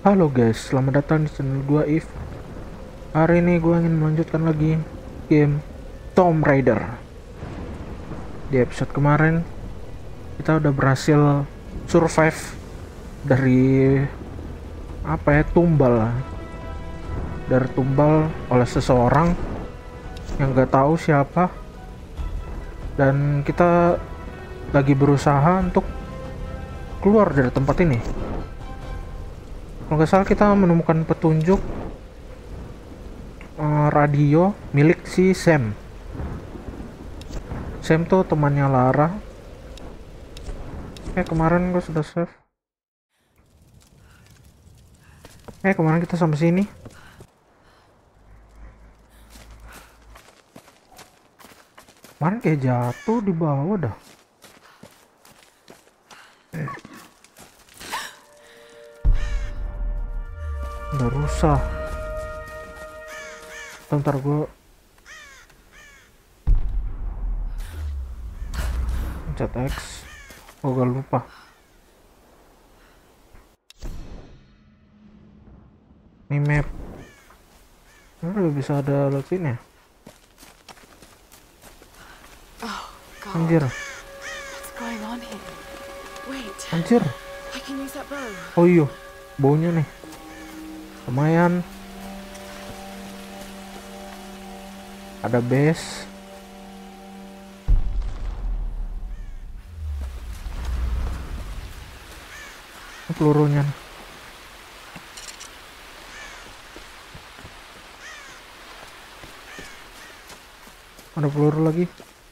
Halo guys, selamat datang di channel gua If. Hari ini gua ingin melanjutkan lagi game Tomb Raider. Di episode kemarin kita udah berhasil survive dari tumbal. Dari tumbal oleh seseorang yang gak tahu siapa, dan kita lagi berusaha untuk keluar dari tempat ini. Kalau nggak salah kita menemukan petunjuk radio milik si Sam. Sam tuh temannya Lara. Kemarin gue sudah save. Kemarin kita sampai sini. Kemarin kayak jatuh di bawah dah. Udah rusak. Bentar gue pencet X. Gue gak lupa. Ini map. Udah bisa ada lewat sini ya. Anjir. Anjir. Oh iya, baunya nih lumayan. Ada base. Ini pelurunya nih. Ada peluru lagi.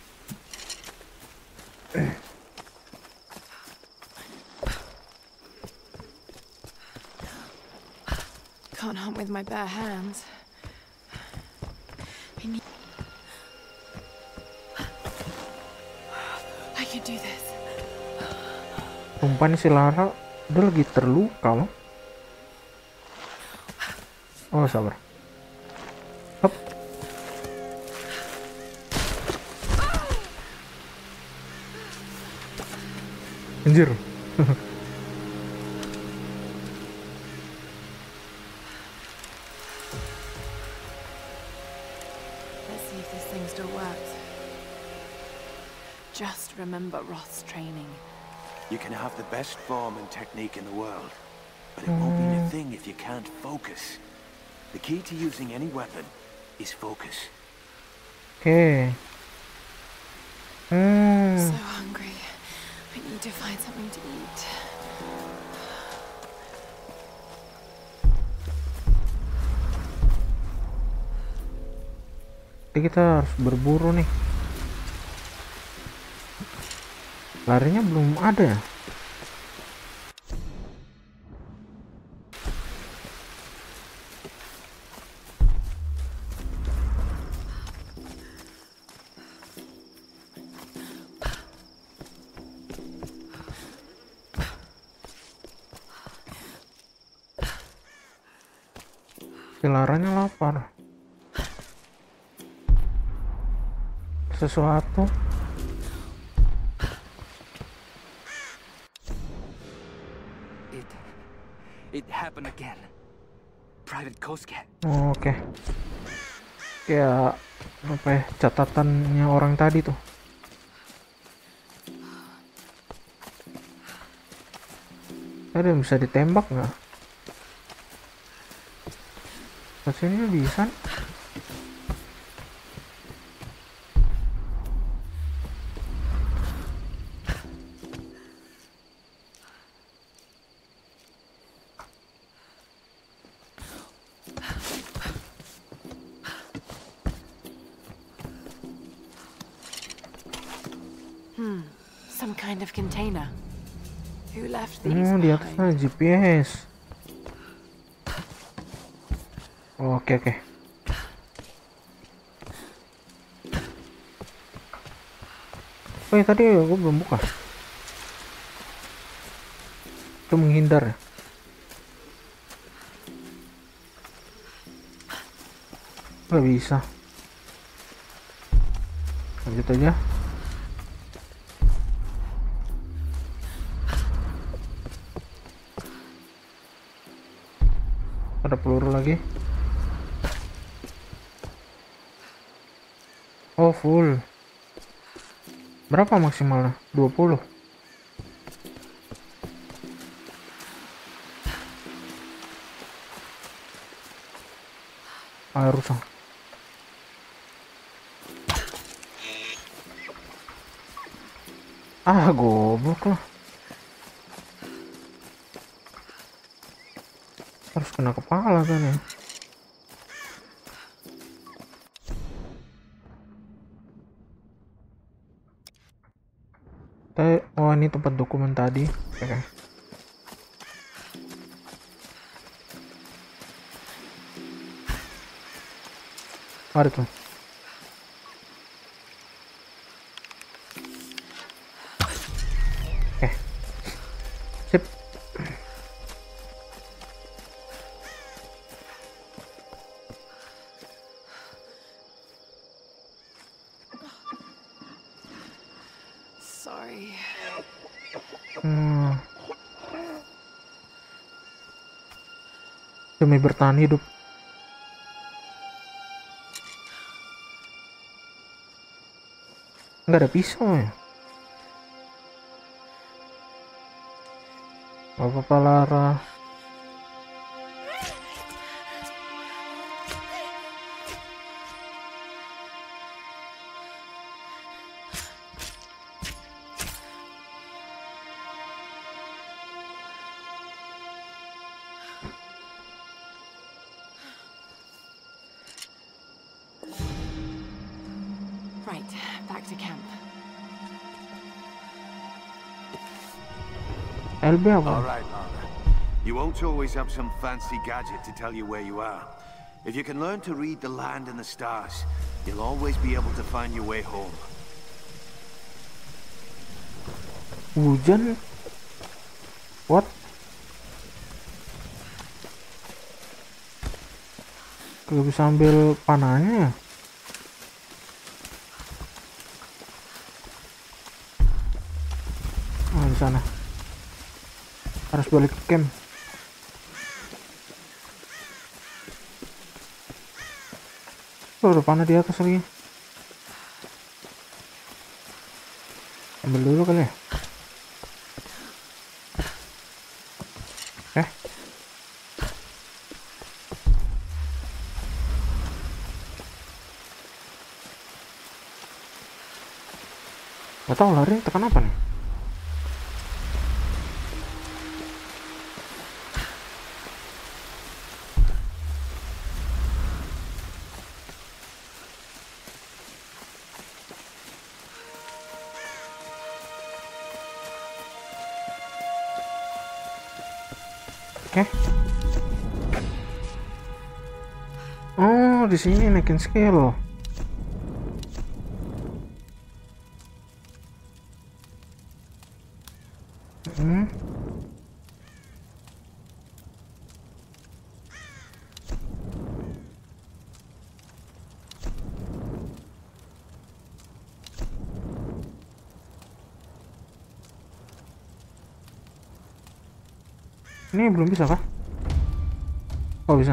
Can't hunt with my bare hands. I can do this. Sumpah nih si Lara udah lagi terluka loh. Oh sabar. Hop. Anjir. Let's see if this thing still works. Just remember Roth's training. You can have the best form and technique in the world, but it won't mean a thing if you can't focus. The key to using any weapon is focus. Oke. So hungry. I need to find something to eat. Jadi kita harus berburu nih. Larinya belum ada ya. Si Laranya lapar. Sesuatu. It happened again. Private Kosuke. Oke. Kayak apa ya, catatannya orang tadi tuh. Ada yang bisa ditembak nggak? Kesini bisa. Some kind of container. Who left these Di behind? atasnya GPS. Oke. Tadi gue belum buka. Itu menghindar ya. Gak bisa. Lanjut aja. Ada peluru lagi. Oh, full. Berapa maksimalnya? 20. Air rusak. Ah, goblok lah. Harus kena kepala kan ya. Oh, ini tempat dokumen tadi. Oke. Ada tuh. Oke. Sip. Sorry. Demi bertahan hidup. Nggak ada pisau ya. Gak apa-apa, Lara. Right, back to camp. LB apa? All right, Lara. You won't always have some fancy gadget to tell you where you are. If you can learn to read the land and the stars, you'll always be able to find your way home. Hujan? What? Gak bisa ambil panahnya ya? Oh, di sana. Harus balik ke camp. Oh, ada panah di atas lagi. Ambil dulu kali ya. Gak tau lari tekan apa nih. Oke. Oh, di sini naikin skill. Ini belum bisa kah? Oh, bisa.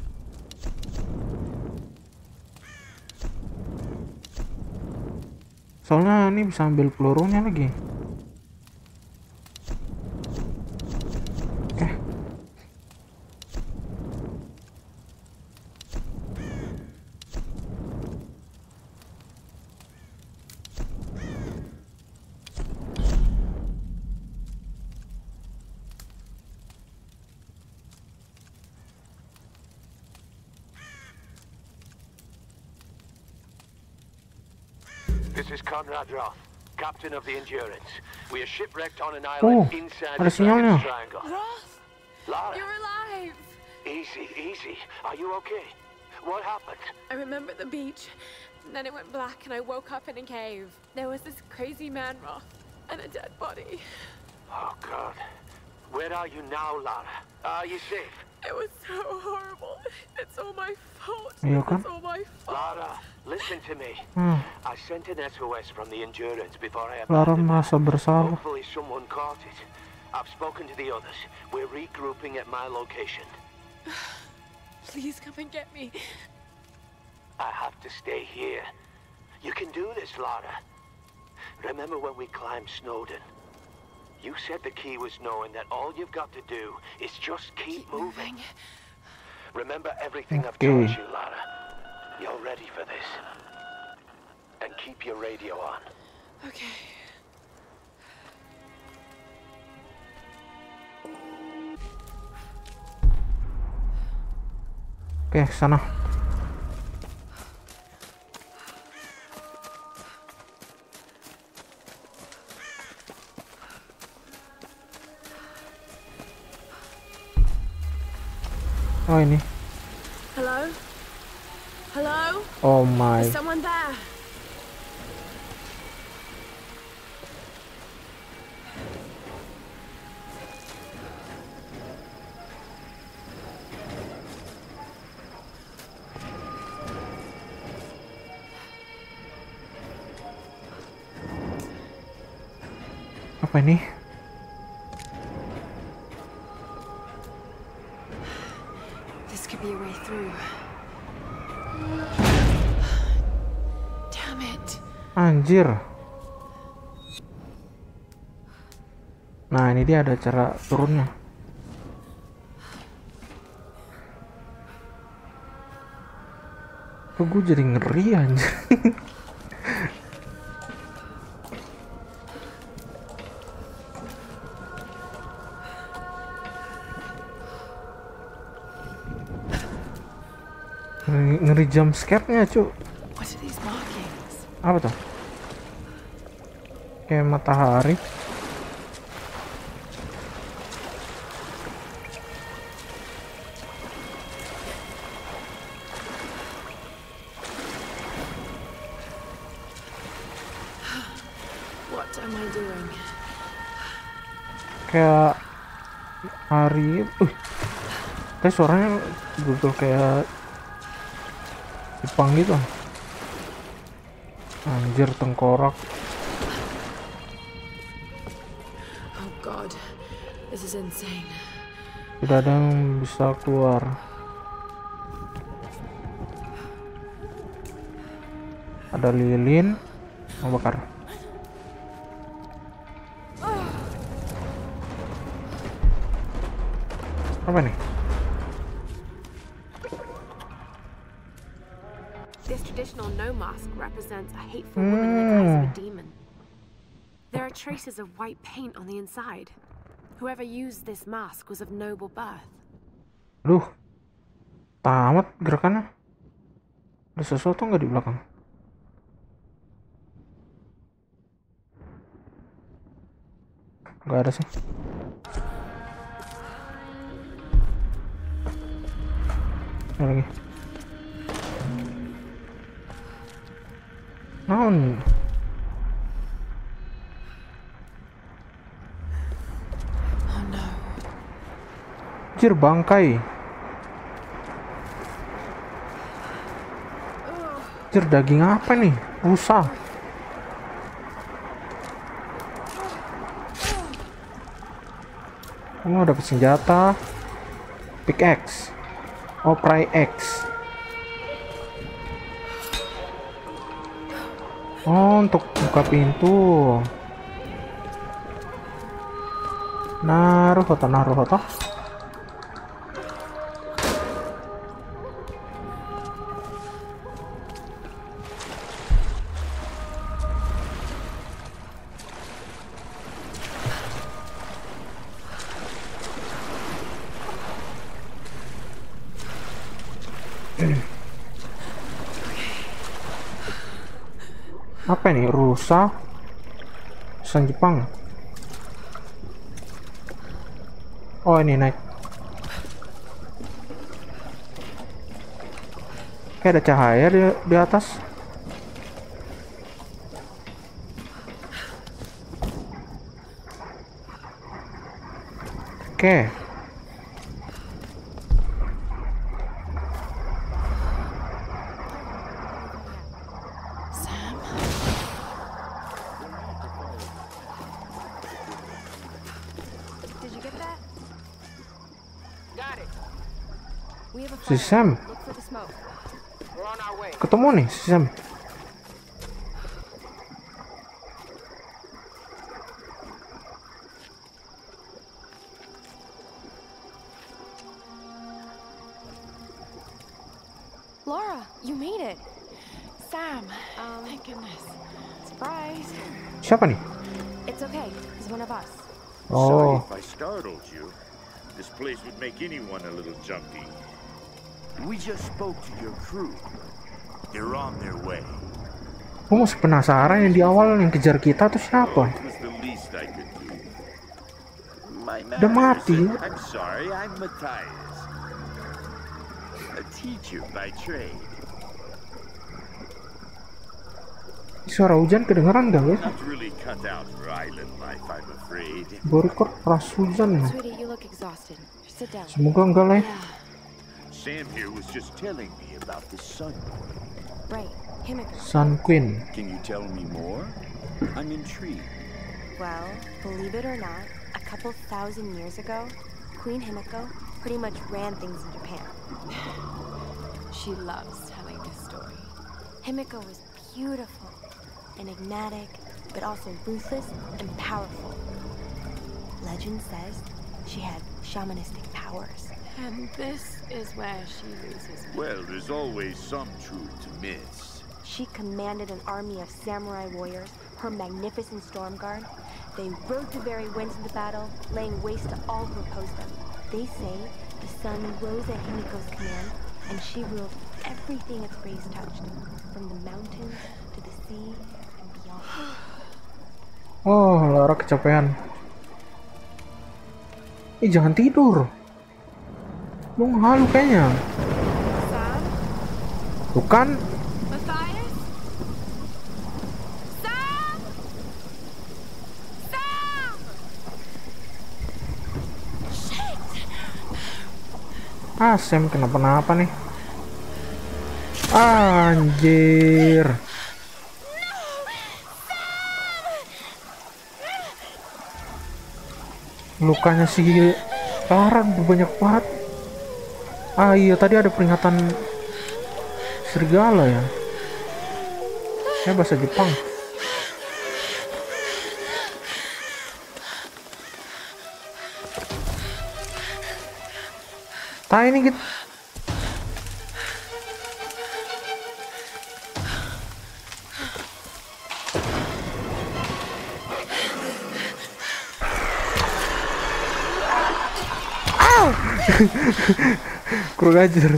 Soalnya ini bisa ambil pelurunya lagi. Oke. This is Conrad Roth, captain of the Endurance. We are shipwrecked on an island inside the sinyalnya. Dragon's Triangle. Roth, Lara, you're alive! easy, easy. Are you okay? What happened? I remember the beach, and then it went black and I woke up in a cave. There was this crazy man, Roth, and a dead body. Oh, God. Where are you now, Lara? Are you safe? It was so horrible. It's all my fault. Iya kan? It's all my fault. Lara, listen to me. I sent an SOS from the Endurance before I Lara abandoned. merasa bersalah. Hopefully someone caught it. I've spoken to the others. We're regrouping at my location. Please come and get me. I have to stay here. You can do this, Lara. Remember when we climbed Snowden? You said the key was knowing that all you've got to do is just keep moving. Remember everything I've told you, Lara. You're ready for this. And keep your radio on. Okay. Oke, sana. Oh, ini. Hello? Hello? Oh my. Is someone there? Apa ini? This could be a way through. Damn it. Anjir. Nah, ini dia ada cara turunnya. Kok gue jadi ngeri anjir. Ngeri jump scare-nya, cu. What are these markings? Apa tuh? Kayak matahari. What am I doing? Kayak hari. Kayak suaranya betul kayak Jepang gitu. Anjir, tengkorak. Oh God, this is insane. Tidak ada yang bisa keluar. Ada lilin. Mau bakar. Apa nih? This traditional no mask represents a hateful woman in the guise of a demon. There are traces of white paint on the inside. Whoever used this mask was of noble birth. Aduh, tamat gerakannya. Ada sesuatu nggak di belakang? Nggak ada sih. Ini lagi. Naon? Oh no. Anjir, bangkai. Anjir, daging apa nih? Rusa. Oh, dapat senjata. Pickaxe. Oh, pry axe. Oh, untuk buka pintu. Naruhoto, naruhoto. Apa ini? Rusa? Rusa Jepang. Oh, ini naik. Kayak ada cahaya di atas. Oke. We have a Si fire. Sam. Look for the smoke. We're on our way. Ketemu nih si Sam. Laura, you made it. Sam. Thank goodness. Surprise. Siapa nih? It's okay. He's one of us. Sorry Oh, if I startled you. This place would make anyone a little jumpy. We just spoke to your crew. They're on their way. gue masih penasaran yang di awal yang kejar kita tuh siapa? It was the least I could do. My Udah mati. manners. I'm sorry, I'm Matthias. A teacher by trade. Suara hujan kedengeran gak guys? Not really cut out for island life, I'm afraid. Gue record pas hujan. Sweetie, you look exhausted. Sit down. Semoga enggak lah. Yeah. Sam here was just telling me about the sun. Right. Himiko. Sun Queen. Can you tell me more? I'm intrigued. Well, believe it or not, a couple thousand years ago, Queen Himiko pretty much ran things in Japan. She loves telling this story. Himiko was beautiful, enigmatic, but also ruthless and powerful. Legend says she had shamanistic powers. And this is where she loses me. Well, there's always some truth to myths. She commanded an army of samurai warriors, her magnificent storm guard. They rode the very winds into battle, laying waste to all who opposed them. They say the sun rose at Himiko's command, and she ruled everything its rays touched, from the mountains to the sea and beyond. Oh, Laura kecapean. Jangan tidur. Lu halu kayaknya. Sam? Tuh kan? Matthias? Sam? Sam! Shit! Ah, Sam kenapa-napa nih. Anjir. Lukanya si Lara banyak banget. Ah iya, tadi ada peringatan serigala ya. Saya bahasa Jepang. Tai ini gitu. Kurang ajar.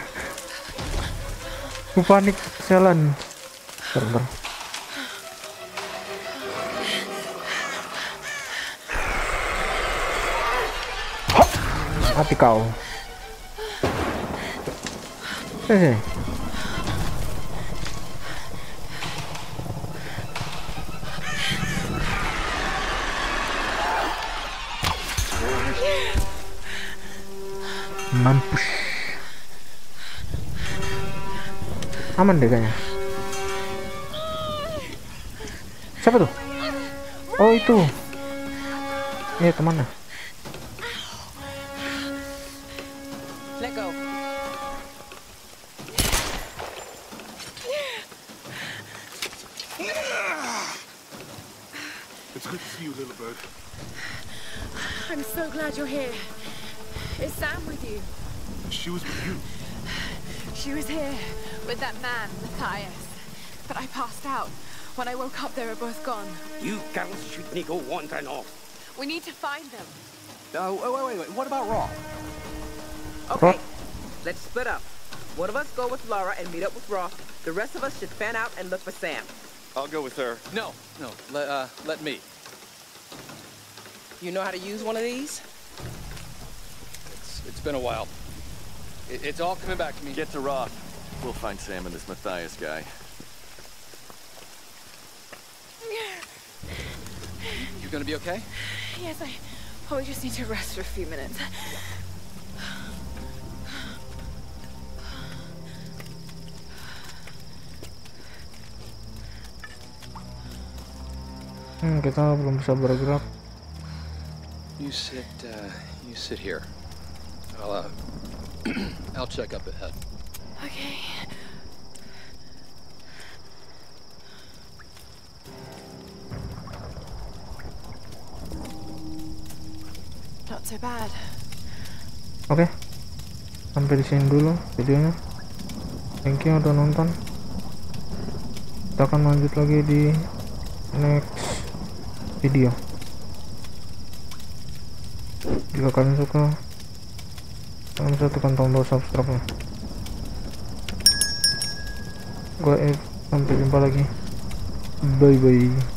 Gue panik jalan. Bentar. Hop! Mati kau. Sini. Mampus. Aman deh kayaknya. Siapa tuh? Oh itu. Kemana? Let go. It's good to see you, little bird. I'm so glad you're here. Is Sam with you? She was with you. She was here with that man, Matthias. But I passed out. When I woke up, they were both gone. You girls should go wandering off. We need to find them. Wait. What about Roth? Okay, let's split up. One of us go with Laura and meet up with Roth. The rest of us should fan out and look for Sam. I'll go with her. No. Let me. You know how to use one of these? It's been a while. It's all coming back to me. Get to Roth. We'll find Sam and this Matthias guy. You gonna be okay? Yes, I probably just need to rest for a few minutes. Kita belum bisa bergerak. You sit here. I'll I'll check up ahead. Okay. Not so bad. Oke, sampai di sini dulu videonya. Thank you udah nonton. Kita akan lanjut lagi di next video. Jika kalian suka, kalian bisa tekan tombol subscribe nya. Gue sampai jumpa lagi. Bye bye.